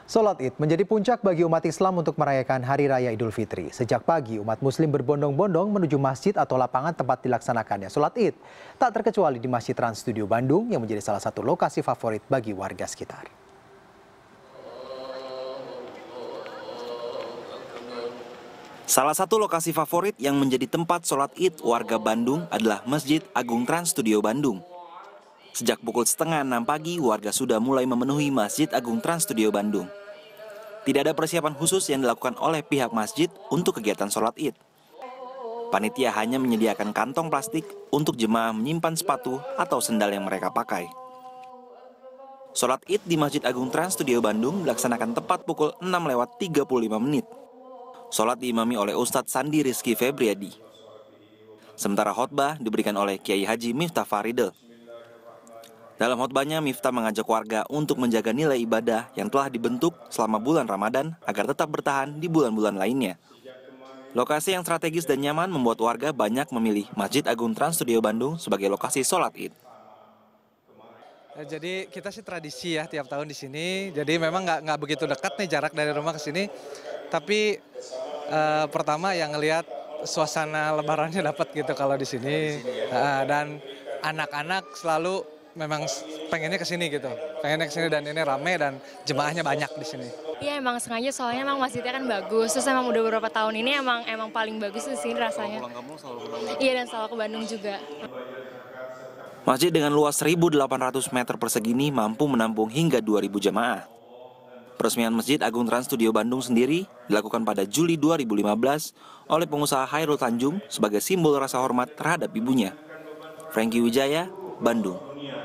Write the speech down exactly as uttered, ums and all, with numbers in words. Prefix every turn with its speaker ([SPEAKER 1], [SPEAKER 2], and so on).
[SPEAKER 1] Sholat Id menjadi puncak bagi umat Islam untuk merayakan Hari Raya Idul Fitri. Sejak pagi, umat Muslim berbondong-bondong menuju masjid atau lapangan tempat dilaksanakannya sholat Id. Tak terkecuali di Masjid Trans Studio Bandung yang menjadi salah satu lokasi favorit bagi warga sekitar.
[SPEAKER 2] Salah satu lokasi favorit yang menjadi tempat sholat Id warga Bandung adalah Masjid Agung Trans Studio Bandung. Sejak pukul setengah enam pagi, warga sudah mulai memenuhi Masjid Agung Trans Studio Bandung. Tidak ada persiapan khusus yang dilakukan oleh pihak masjid untuk kegiatan sholat Id. Panitia hanya menyediakan kantong plastik untuk jemaah menyimpan sepatu atau sendal yang mereka pakai. Sholat Id di Masjid Agung Trans Studio Bandung dilaksanakan tepat pukul enam lewat tiga puluh lima menit. Sholat diimami oleh Ustadz Sandi Rizky Febriadi. Sementara khotbah diberikan oleh Kiai Haji Miftah Faridel. Dalam khotbahnya, Miftah mengajak warga untuk menjaga nilai ibadah yang telah dibentuk selama bulan Ramadan agar tetap bertahan di bulan-bulan lainnya. Lokasi yang strategis dan nyaman membuat warga banyak memilih Masjid Agung Trans Studio Bandung sebagai lokasi sholat Id.
[SPEAKER 3] Jadi kita sih tradisi ya tiap tahun di sini. Jadi memang nggak nggak begitu dekat nih jarak dari rumah ke sini. Tapi eh, pertama yang ngelihat suasana Lebarannya dapat gitu kalau di sini. Eh, dan anak-anak selalu memang pengennya ke sini gitu. Pengennya ke sini dan ini rame dan jemaahnya banyak di sini.
[SPEAKER 4] Iya emang sengaja soalnya emang masjidnya kan bagus. Terus emang udah beberapa tahun ini emang emang paling bagus di sini rasanya.
[SPEAKER 2] Pulang kampung selalu ke Bandung.
[SPEAKER 4] Iya dan selalu ke Bandung juga.
[SPEAKER 2] Masjid dengan luas seribu delapan ratus meter persegi ini mampu menampung hingga dua ribu jemaah. Peresmian Masjid Agung Trans Studio Bandung sendiri dilakukan pada Juli dua ribu lima belas oleh pengusaha Hairul Tanjung sebagai simbol rasa hormat terhadap ibunya. Franky Wijaya, Bandung.